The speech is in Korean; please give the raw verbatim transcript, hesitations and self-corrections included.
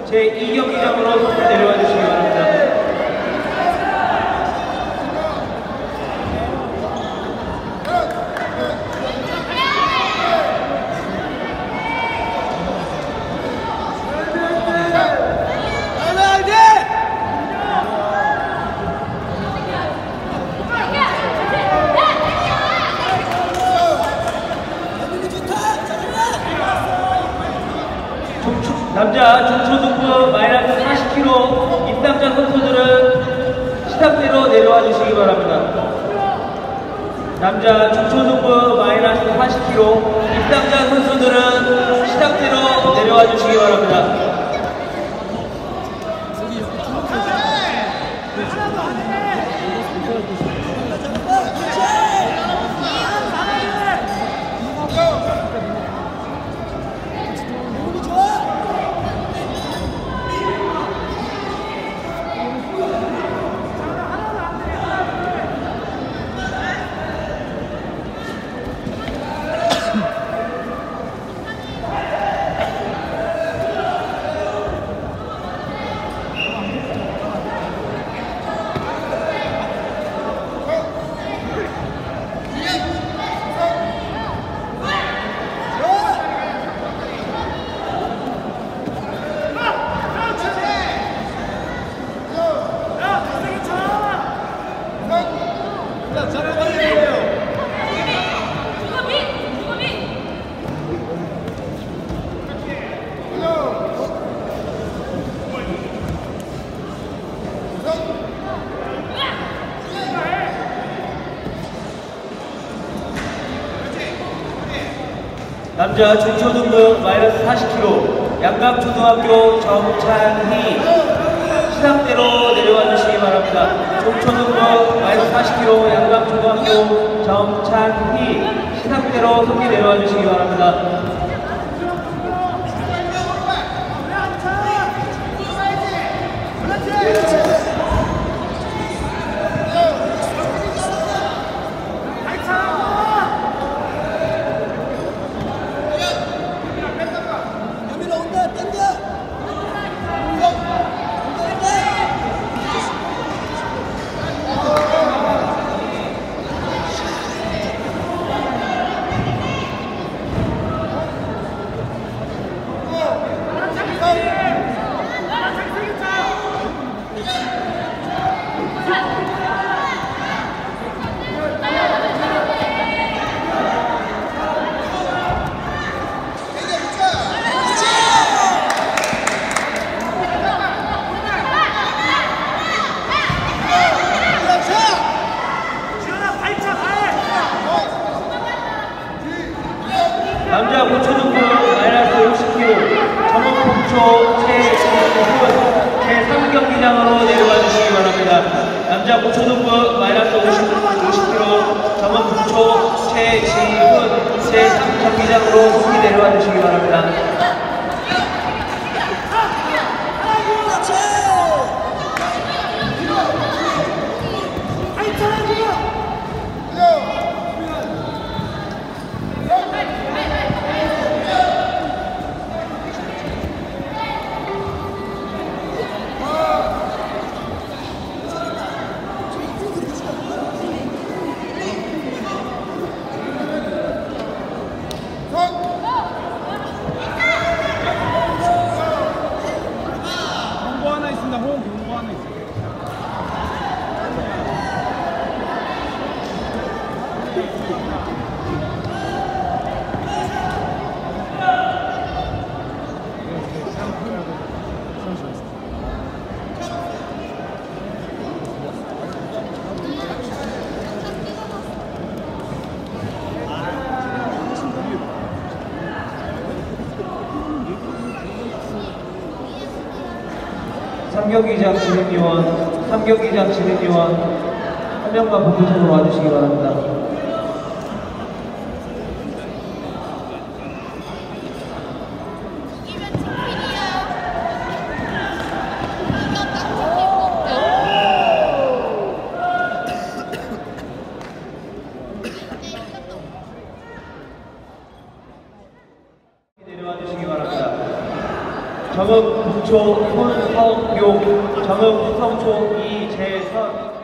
제이 경기장으로 내려와 주시기 바랍니다. 남자 중초등부 마이너스 사십 킬로그램 입당자 선수들은 시상대로 내려와 주시기 바랍니다. 남자 중초등부 마이너스 사십 킬로그램 입당자 선수들은 시상대로 내려와 주시기 바랍니다. 남자 중초등부 마이너스 사십 킬로그램 양감초등학교 정찬희 시상대로 내려와 주시기 바랍니다. 중초등부 마이너스 사십 킬로그램 양감초등학교 정찬희 시상대로 속히 내려와 주시기 바랍니다. 남자 고초등부 마이너스 육십 킬로그램 정원봉초 최진훈 제삼 경기장으로 내려와 주시기 바랍니다. 남자 고초등부 마이너스 오십 킬로그램 정원봉초 최진훈 제삼 경기장으로 속히 내려와 주시기 바랍니다. 삼 경기장 진행요원, 삼 경기장 진행요원 한 명만 본부석으로 와주시기 바랍니다. 내려와 주시기 바랍니다. 정읍 북초 손성용, 정읍 후성초 이재선.